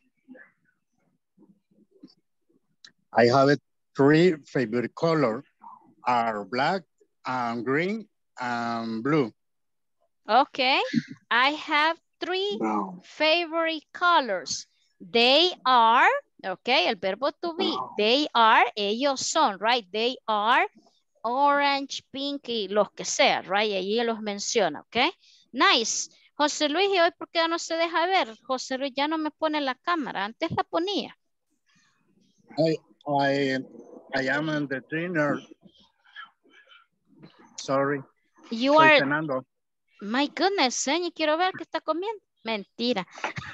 I have a three favorite colors are black and green and blue. Okay. I have three wow. favorite colors. They are, okay, el verbo to be. Wow. They are, ellos son, right? They are orange, pink y los que sea, right? Allí los menciona, okay? Nice. José Luis, ¿y hoy por qué no se deja ver? José Luis ya no me pone la cámara. Antes la ponía. I, I, I am in the dinner. Sorry. You Estoy are... cenando. My goodness, ¿eh? Quiero ver qué está comiendo. Mentira.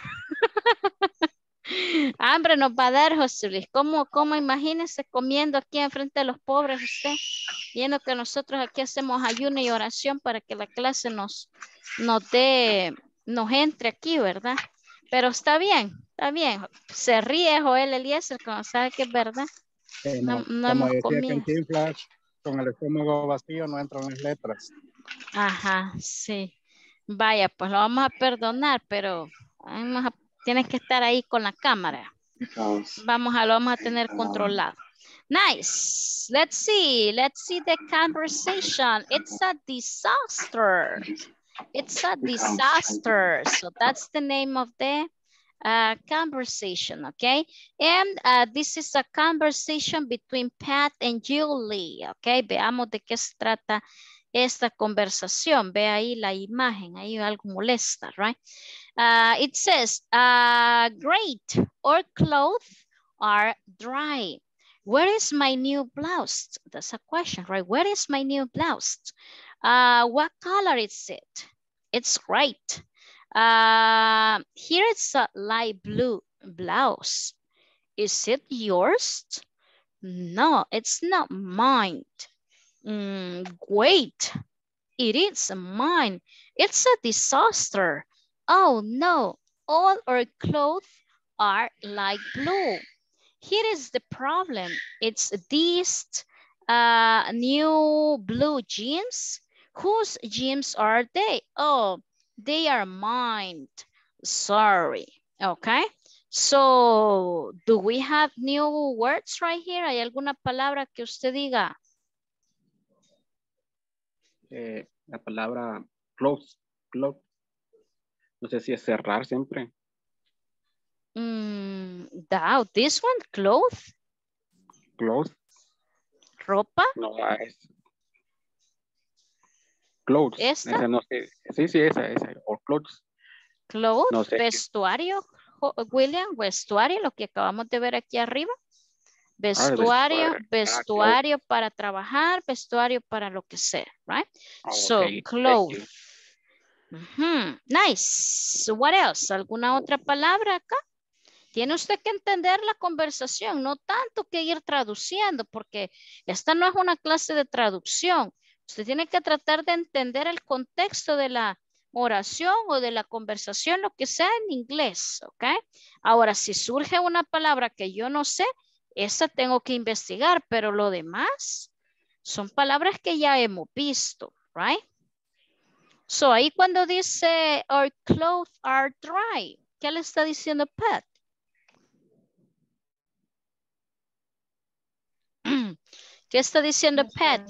Hambre nos va a dar, José Luis. ¿Cómo, cómo imagínense comiendo aquí enfrente de los pobres usted? Viendo que nosotros aquí hacemos ayuno y oración para que la clase nos, nos dé, nos entre aquí, ¿verdad? Pero está bien, está bien. Se ríe Joel Eliezer cuando sabe que es verdad. Eh, no, no, no como hemos decía comido. Cantinflas, con el estómago vacío no entran las letras. Ajá, sí. Vaya, pues lo vamos a perdonar, pero vamos a, tienes que estar ahí con la cámara. Vamos a lo vamos a tener controlado. Nice. Let's see. Let's see the conversation. It's a disaster. It's a disaster. So that's the name of the uh, conversation, okay? And uh, this is a conversation between Pat and Julie, okay? Veamos de qué se trata esta conversación. Ve ahí la imagen, ahí algo molesta, right? Uh, it says, uh, great, our clothes are dry. Where is my new blouse? That's a question, right? Where is my new blouse? Uh, what color is it? It's great. Uh, here it's a light blue blouse. Is it yours? No, it's not mine. Mm, wait, it is mine. It's a disaster. Oh no, all our clothes are light blue. Here is the problem. It's these uh, new blue jeans. Whose jeans are they? Oh, they are mine. Sorry. Okay. So, do we have new words right here? ¿Hay alguna palabra que usted diga? Eh, la palabra close, close. No sé si es cerrar siempre. Mm, that, this one, clothes. Close. ¿Ropa? No, es clothes. ¿Esta? Esa no sé. Sí, sí, esa, esa. O clothes. Clothes, no sé. vestuario, William, vestuario, lo que acabamos de ver aquí arriba. Vestuario, vestuario para trabajar, vestuario para lo que sea, right? Oh, So, okay. clothes. Uh-huh. Nice. What else? ¿Alguna otra palabra acá? Tiene usted que entender la conversación, no tanto que ir traduciendo, porque esta no es una clase de traducción. Usted tiene que tratar de entender el contexto de la oración o de la conversación, lo que sea en inglés, ¿ok? Ahora, si surge una palabra que yo no sé, esa tengo que investigar, pero lo demás son palabras que ya hemos visto, right? So, ahí cuando dice, our clothes are dry, ¿qué le está diciendo Pat? ¿Qué está diciendo Pat?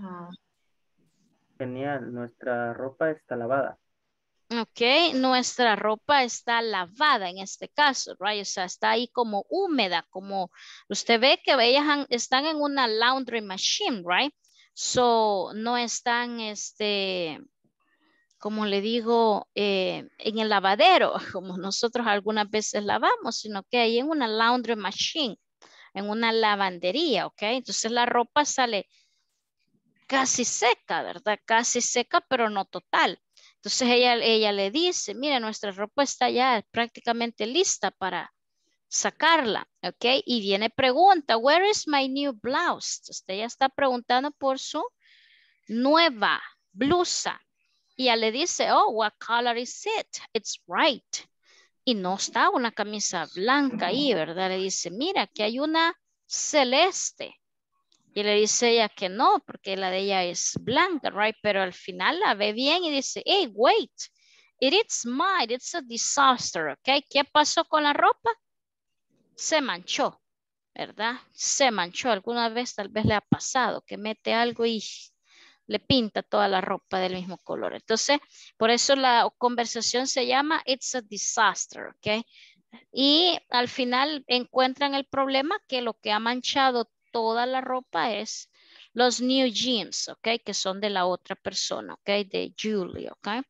Genial, nuestra ropa está lavada. Ok, nuestra ropa está lavada en este caso, right? O sea, está ahí como húmeda, como usted ve que ellas han- están en una laundry machine, right? So, no están, este, como le digo, eh, en el lavadero, como nosotros algunas veces lavamos, sino que ahí en una laundry machine, en una lavandería, ok? Entonces la ropa sale casi seca, ¿verdad? Casi seca, pero no total. Entonces ella, ella le dice, mira, nuestra ropa está ya prácticamente lista para sacarla, ¿ok? Y viene pregunta, where is my new blouse? Usted ya está preguntando por su nueva blusa. Y ella le dice, oh, what color is it? It's white. Y no está una camisa blanca ahí, ¿verdad? Le dice, mira, que hay una celeste. Y le dice ella que no, porque la de ella es blanca, right? Pero al final la ve bien y dice, hey, wait, it is mine, it's a disaster, ¿ok? ¿Qué pasó con la ropa? Se manchó, ¿verdad? Se manchó. Alguna vez tal vez le ha pasado que mete algo y le pinta toda la ropa del mismo color. Entonces, por eso la conversación se llama It's a disaster, ¿ok? Y al final encuentran el problema que lo que ha manchado toda la ropa es los new jeans, ¿ok? Que son de la otra persona, ¿ok? De Julie, ¿ok?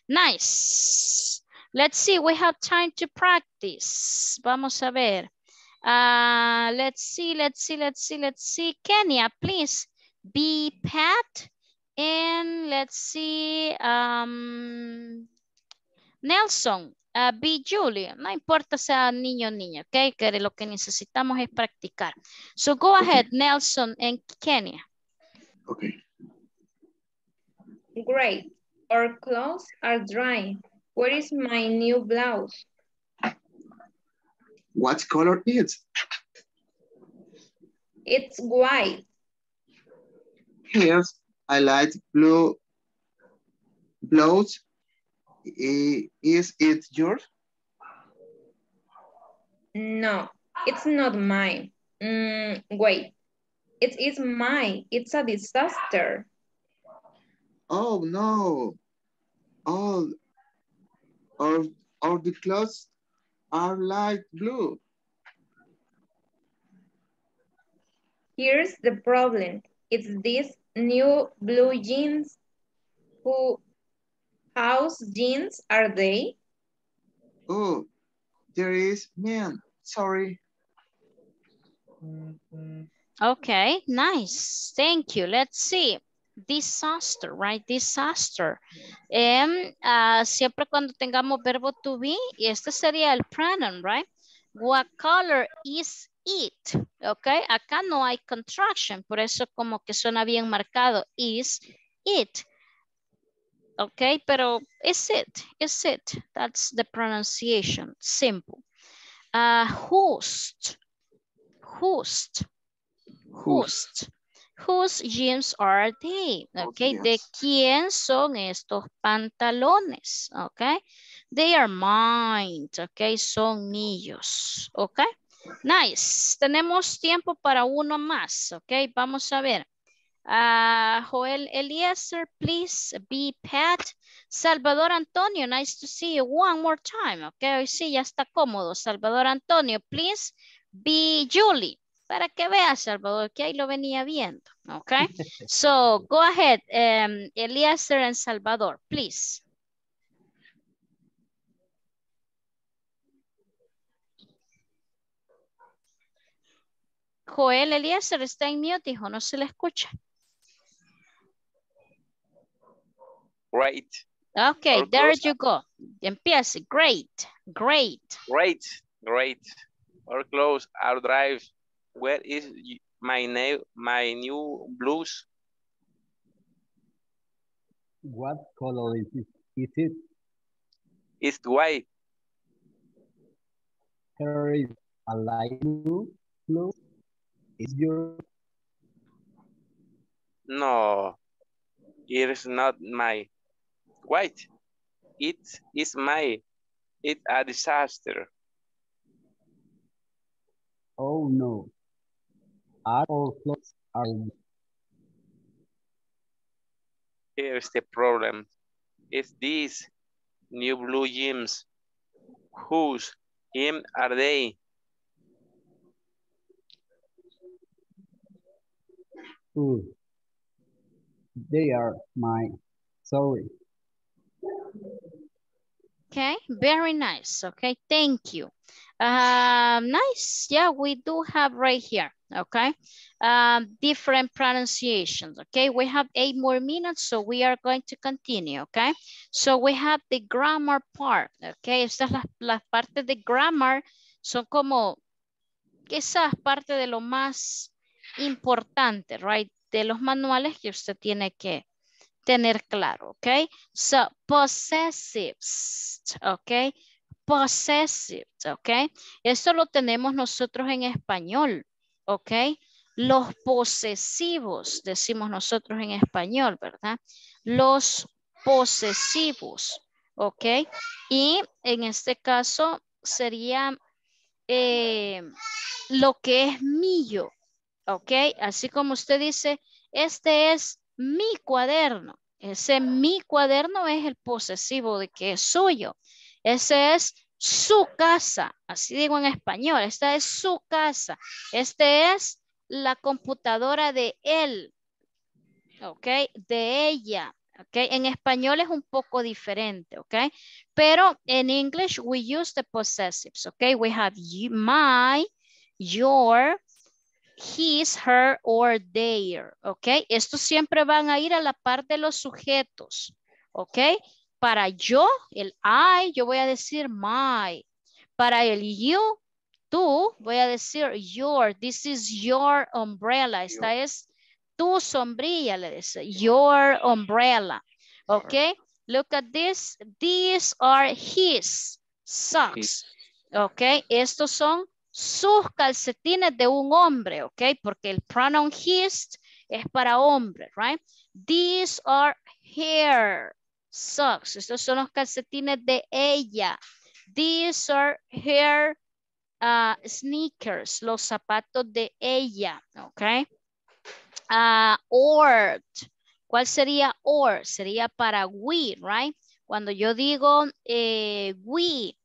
Nice. Let's see, we have time to practice. Vamos a ver. Uh, let's see, let's see, let's see, let's see. Kenya, please be Pat. And let's see, um, Nelson, uh, be Julie. No importa sea niño o niña, ¿ok? Que lo que necesitamos es practicar. So go ahead, okay. Nelson and Kenya. Okay. Great. Our clothes are dry. Where is my new blouse? What color is it? It's white. Here's I like blue blouse. Is it yours? No, it's not mine. Mm, wait, it is mine. It's a disaster. Oh no. All, all, all the clothes are light blue. Here's the problem. It's these new blue jeans. Who, whose jeans are they? Oh, there is man. Sorry. Okay, nice. Thank you. Let's see. Disaster, right? Disaster. Um, uh, siempre cuando tengamos verbo to be, y este sería el pronoun, right? What color is it? Okay, acá no hay contraction, por eso como que suena bien marcado. Is it? Okay, pero is it? Is it? That's the pronunciation. Simple. Uh, whose? Whose? Whose? Whose jeans are they? Okay, ¿de quién son estos pantalones? Okay, they are mine. Okay, son míos. Okay, nice. Tenemos tiempo para uno más. Okay, vamos a ver. Uh, Joel Eliezer, please be Pat. Salvador Antonio, nice to see you one more time. Okay, hoy sí ya está cómodo. Salvador Antonio, please be Julie. Para que vea, Salvador, que ahí lo venía viendo. Okay, so go ahead, um, Eliezer and Salvador, please. Joel Eliezer está en mute, hijo, no se le escucha. Great. Okay, Or there close. you go. Empiece. Great, great. Great, great. Or close our drive. Where is y- my new my new blues? What color is it? Is it? It's white. There is a light blue. Blue. Is your No, it is not my white. It is my. It's a disaster. oh no? Are our clothes are Here's the problem. It's these new blue jeans. Whose him are they? good? They are mine. Sorry. Okay, very nice. Okay, thank you. Um, nice. Yeah, we do have right here. Okay, um, different pronunciations. Okay, we have eight more minutes, so we are going to continue. Okay, so we have the grammar part. Okay, estas las, las partes de grammar son como esas partes de lo más importante, right? De los manuales que usted tiene que tener claro, ¿ok? So, possessives, ¿ok? Possessives, ¿ok? Esto lo tenemos nosotros en español, ¿ok? Los posesivos, decimos nosotros en español, ¿verdad? Los posesivos, ¿ok? Y en este caso sería eh, lo que es mío, ¿ok? Así como usted dice, este es mi cuaderno. Ese mi cuaderno es el posesivo de que es suyo. Ese es su casa. Así digo en español. Esta es su casa. Este es la computadora de él. ¿Ok? De ella. ¿Ok? En español es un poco diferente. ¿Ok? Pero en English we use the possessives. ¿Ok? We have you, my, your, his, her, or their, ¿ok? Estos siempre van a ir a la parte de los sujetos, ¿ok? Para yo, el I, yo voy a decir my. Para el you, tú, voy a decir your. This is your umbrella. Esta es tu sombrilla, le dice. Your umbrella, ¿ok? Look at this. These are his socks, ¿ok? Estos son sus calcetines de un hombre, ¿ok? Porque el pronoun his es para hombre, right? These are her socks. Estos son los calcetines de ella. These are her uh, sneakers, los zapatos de ella, ¿ok? Uh, or, ¿cuál sería or? Sería para we, right? Cuando yo digo eh, we,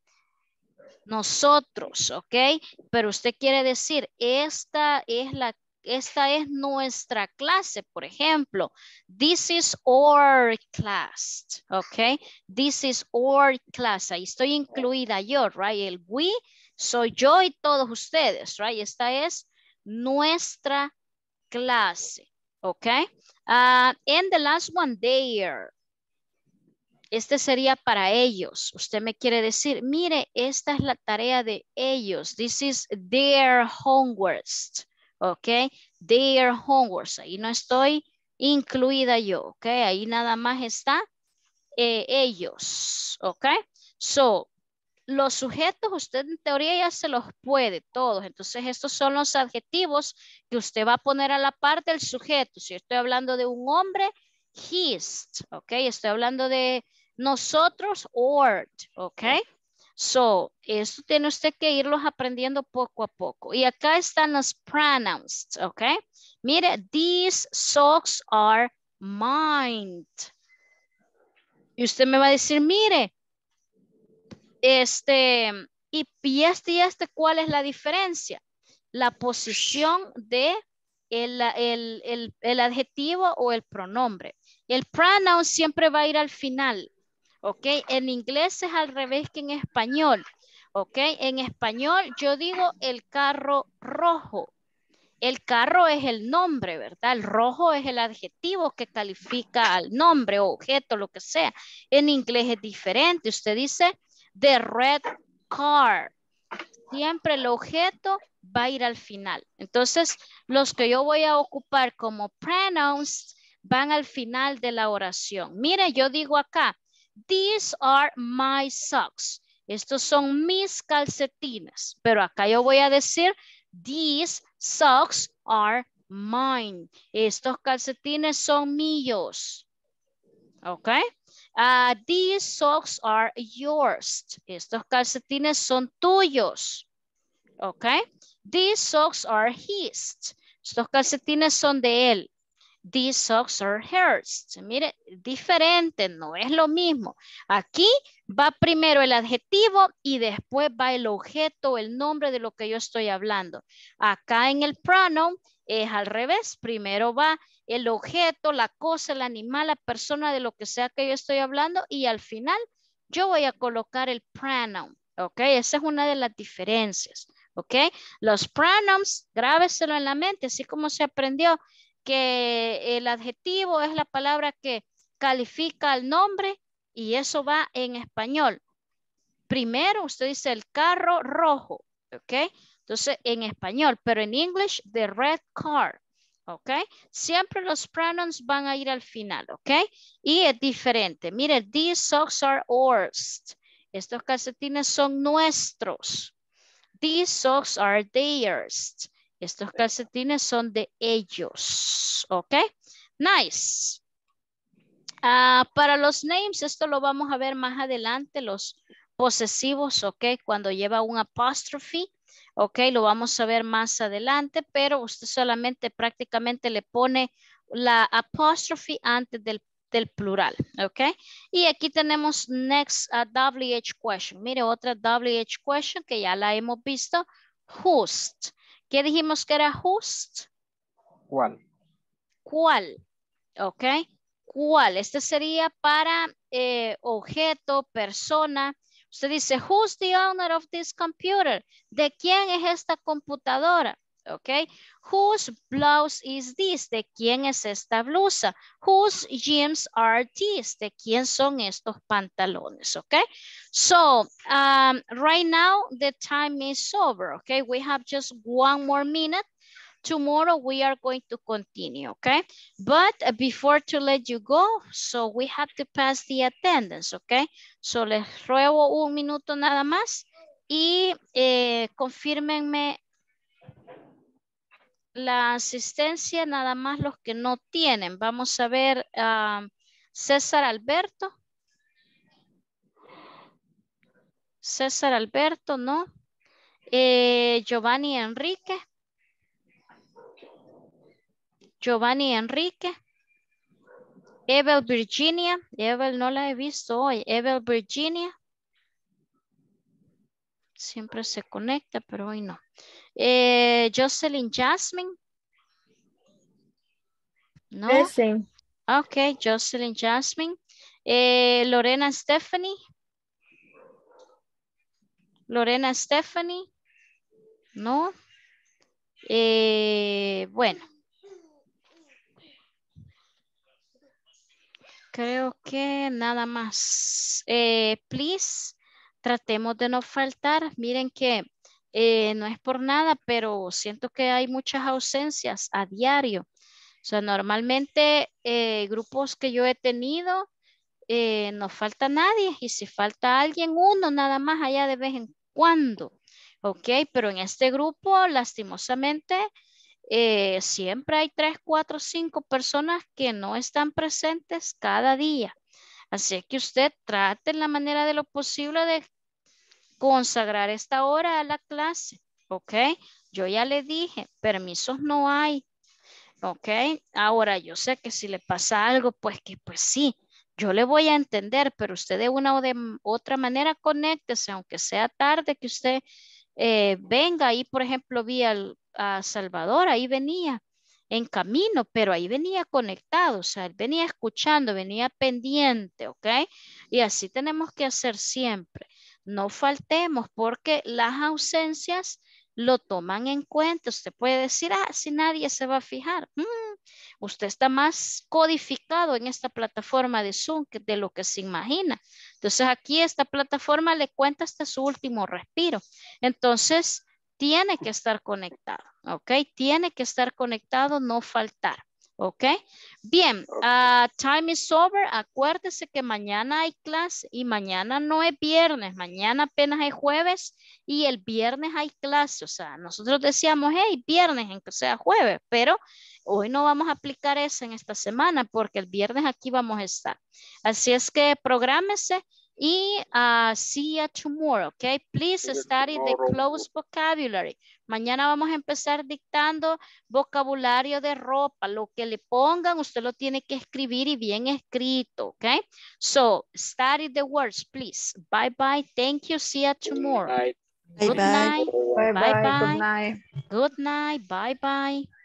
nosotros, ¿ok? Pero usted quiere decir, esta es la, esta es nuestra clase, por ejemplo. This is our class, ¿ok? This is our class. Ahí estoy incluida yo, right? El we soy yo y todos ustedes, right? Esta es nuestra clase, ¿ok? Uh, and the last one, there. Este sería para ellos. Usted me quiere decir, mire, esta es la tarea de ellos. This is their homework. ¿Ok? Their homework. Ahí no estoy incluida yo. ¿Ok? Ahí nada más está eh, ellos. ¿Ok? So, los sujetos usted en teoría ya se los puede todos. Entonces estos son los adjetivos que usted va a poner a la parte del sujeto. Si estoy hablando de un hombre, his. ¿Ok? Estoy hablando de nosotros, or, ¿ok? So, esto tiene usted que irlos aprendiendo poco a poco. Y acá están los pronouns, ¿ok? Mire, these socks are mine. Y usted me va a decir, mire, este, y, y este y este, ¿cuál es la diferencia? La posición de el, el, el, el adjetivo o el pronombre. El pronoun siempre va a ir al final. ¿Ok? En inglés es al revés que en español. ¿Ok? En español yo digo el carro rojo. El carro es el nombre, ¿verdad? El rojo es el adjetivo que califica al nombre o objeto, lo que sea. En inglés es diferente. Usted dice the red car. Siempre el objeto va a ir al final. Entonces, los que yo voy a ocupar como pronouns van al final de la oración. Mire, yo digo acá, these are my socks. Estos son mis calcetines. Pero acá yo voy a decir, these socks are mine. Estos calcetines son míos. ¿Ok? Uh, these socks are yours. Estos calcetines son tuyos. ¿Ok? These socks are his. Estos calcetines son de él. These socks are hers. Mire, diferente, no es lo mismo. Aquí va primero el adjetivo y después va el objeto, el nombre de lo que yo estoy hablando. Acá en el pronoun es al revés. Primero va el objeto, la cosa, el animal, la persona de lo que sea que yo estoy hablando y al final yo voy a colocar el pronoun. ¿Ok? Esa es una de las diferencias. ¿Ok? Los pronouns, grábeselo en la mente, así como se aprendió que el adjetivo es la palabra que califica al nombre y eso va en español. Primero usted dice el carro rojo, ¿ok? Entonces en español, pero en English, the red car, ¿ok? Siempre los pronouns van a ir al final, ¿ok? Y es diferente. Mire, these socks are ours. Estos calcetines son nuestros. These socks are theirs. Estos calcetines son de ellos. ¿Ok? Nice. Uh, para los names, esto lo vamos a ver más adelante, los posesivos, ¿ok? Cuando lleva un apóstrofe, ¿ok? Lo vamos a ver más adelante, pero usted solamente prácticamente le pone la apóstrofe antes del, del plural, ¿ok? Y aquí tenemos next uh, W H question. Mire, otra W H question que ya la hemos visto. Whose. ¿Qué dijimos que era whose? ¿Cuál? ¿Cuál? ¿Ok? ¿Cuál? Este sería para eh, objeto, persona. Usted dice, who's the owner of this computer? ¿De quién es esta computadora? ¿Ok? Whose blouse is this? ¿De quién es esta blusa? Whose jeans are these? ¿De quién son estos pantalones? ¿Ok? So, um, right now, the time is over. ¿Ok? We have just one more minute. Tomorrow we are going to continue, okay? But uh, before to let you go, so we have to pass the attendance, okay? So les ruego un minuto nada más y eh, confírmenme la asistencia, nada más los que no tienen. Vamos a ver, um, César Alberto. César Alberto, ¿no? Eh, Giovanni Enrique. Giovanni Enrique. Evel Virginia. Evel no la he visto hoy. Evel Virginia. Siempre se conecta, pero hoy no. Eh, Jocelyn Jasmine. No. Present. Ok, Jocelyn Jasmine. Eh, Lorena Stephanie. Lorena Stephanie. No. Eh, bueno. Creo que nada más. Eh, please, tratemos de no faltar. Miren que eh, no es por nada, pero siento que hay muchas ausencias a diario. O sea, normalmente eh, grupos que yo he tenido, eh, no falta nadie. Y si falta alguien, uno nada más allá de vez en cuando. Ok, pero en este grupo, lastimosamente, Eh, siempre hay tres, cuatro, cinco personas que no están presentes cada día. Así que usted trate en la manera de lo posible de consagrar esta hora a la clase. ¿Ok? Yo ya le dije, permisos no hay. ¿Ok? Ahora yo sé que si le pasa algo, pues que pues sí, yo le voy a entender, pero usted de una o de otra manera conéctese, aunque sea tarde que usted eh, venga ahí, por ejemplo, vía a Salvador, ahí venía en camino, pero ahí venía conectado, o sea, venía escuchando, venía pendiente, ¿ok? Y así tenemos que hacer siempre. No faltemos porque las ausencias lo toman en cuenta. Usted puede decir, ah, si nadie se va a fijar. Mm, usted está más codificado en esta plataforma de Zoom que de lo que se imagina. Entonces aquí esta plataforma le cuenta hasta su último respiro. Entonces tiene que estar conectado, ¿ok? Tiene que estar conectado, no faltar. ¿Ok? Bien, uh, time is over. Acuérdese que mañana hay clase y mañana no es viernes, mañana apenas es jueves y el viernes hay clase. O sea, nosotros decíamos, hey, viernes en que sea jueves, pero hoy no vamos a aplicar eso en esta semana porque el viernes aquí vamos a estar. Así es que prográmese y uh, see you tomorrow, ¿ok? Please study the close vocabulary. Mañana vamos a empezar dictando vocabulario de ropa. Lo que le pongan, usted lo tiene que escribir y bien escrito, ¿ok? So, study the words, please. Bye, bye. Thank you. See you tomorrow. Bye, Good bye. night. Bye, Bye, bye. bye. Good night. Good night. Bye, bye.